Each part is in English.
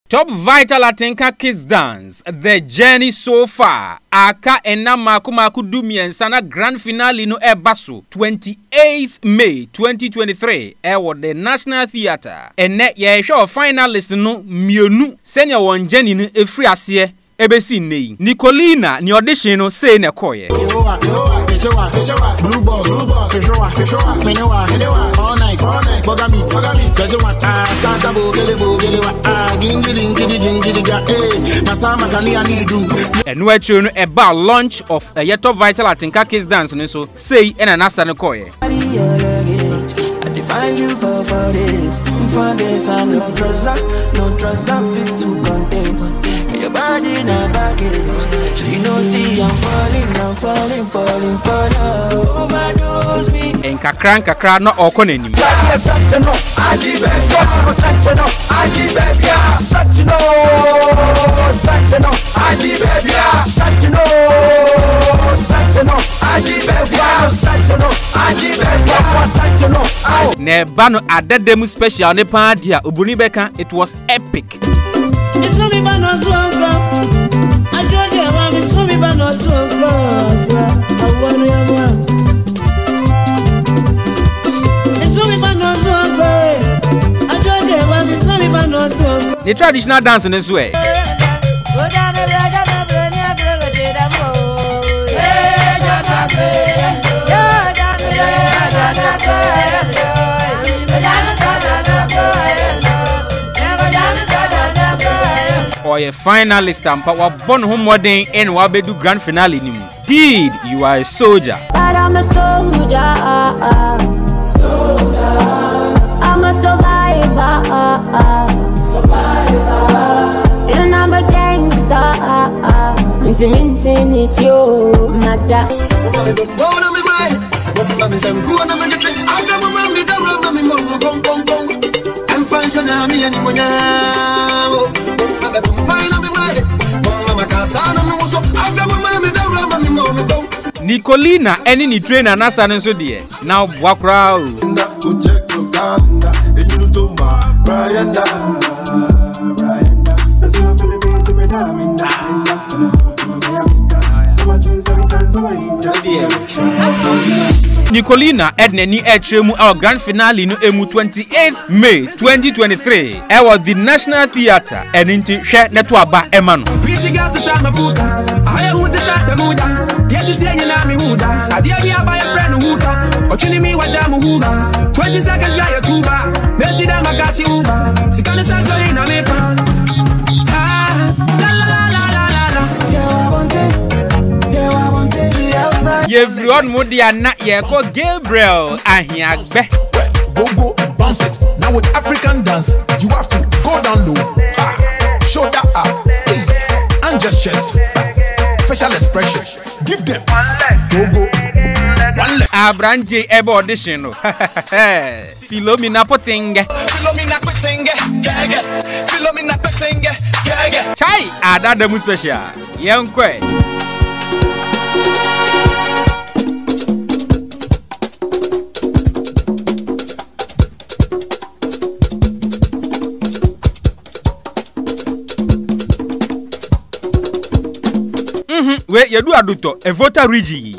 Tobvital Atinka Kiss Dance, the journey so far. Aka ena maku dumiensana grand finale no ebaso 28th May 2023 ewo the National Theatre. Ene ye show finalist no mienu senior won journey no efri ase ebesi nei. Nicolina ni audition no say na koye. Blue balls, all night, and we're showing about launch of a Tobvital Atinka Kiss Dance, so say and an asa no koye. I define you for this, I'm no drugs are fit to contain. Your body not baggage. So you know, see, I'm falling for love. Overdose me. And kakra no okone ni. Ne bano ADDO special ne pa dia obuni beka. It was epic. It's not me but not so good. I told you about it's not me but not so good. I want you more. It's not me but not so good. I told you about it's not me but not so good. The traditional dance in this way. Or a finalist and power born home wedding and wabedu grand finale ni mu. Did you are a soldier? But I'm a soldier. I'm a survivor. And I'm a gangster. Intimating is your matter. Nicolina any ni trainer nasa nso de now wakra Nicolina edne ni etremu our grand finale no emu 28th May 2023 e was the National Theatre and inti hwe neto aba emano pretty girls inside my boot I want to start a mood yet you say you na me hood I dey be buy a friend hood or chilling me with jam hood 20 seconds guy a tuba then see them I got you uber see can say go in a me fa la la la la la la everyone modia na ye ko Gabriel ahiagbe go bounce it now with African dance you have to go down low shoulder up and just chest facial expression give them go one leg abranje ebe audition no Philomena Potinge chai ADDO special yenkwe we yedu aduto e voter rigi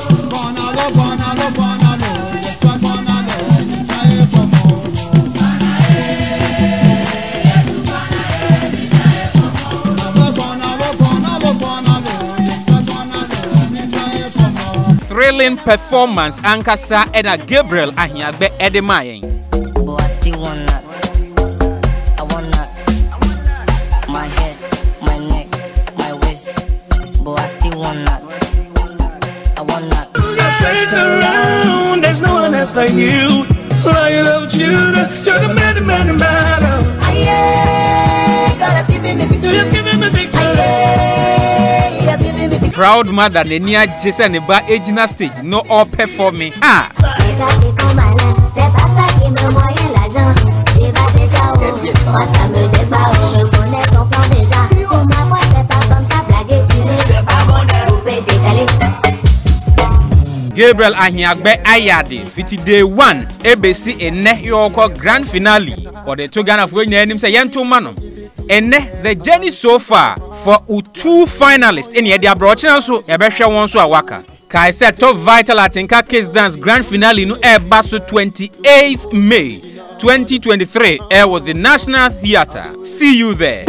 thrilling performance ankasa ena Gabriel ahiagbe edemayen but I still want that. I want that. My head, my neck, my waist. But I still want that. I want that. I searched around, there's no one else like you. I love you, you're the man. God has given me victory. Just giving me victory. Proud mother Nenia Jason ba ejina stage no all performing Gabriel ahiagbe ayade fiti day 1 ebesi ene yoko grand finale or the two Ghana for nyanim say yento mano And the journey so far for 2 finalists in the Abrochina so Ebesha one so awaka. Kai said Tobvital Atinka Case Dance Grand Finale no Basso 28th May 2023 with the National Theatre. See you there.